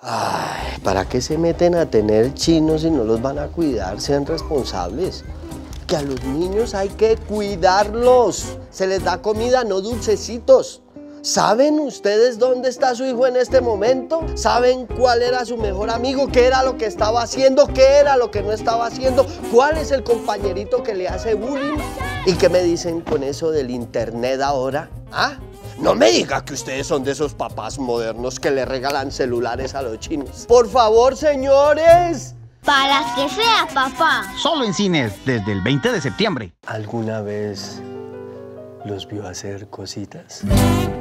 Ay, ¿para qué se meten a tener chinos si no los van a cuidar? Sean responsables. Que a los niños hay que cuidarlos. Se les da comida, no dulcecitos. ¿Saben ustedes dónde está su hijo en este momento? ¿Saben cuál era su mejor amigo? ¿Qué era lo que estaba haciendo? ¿Qué era lo que no estaba haciendo? ¿Cuál es el compañerito que le hace bullying? ¿Y qué me dicen con eso del internet ahora? ¿Ah? No me diga que ustedes son de esos papás modernos que le regalan celulares a los chinos. ¡Por favor, señores! Para que sea, papá. Solo en cines desde el 20 de septiembre. ¿Alguna vez los vio hacer cositas?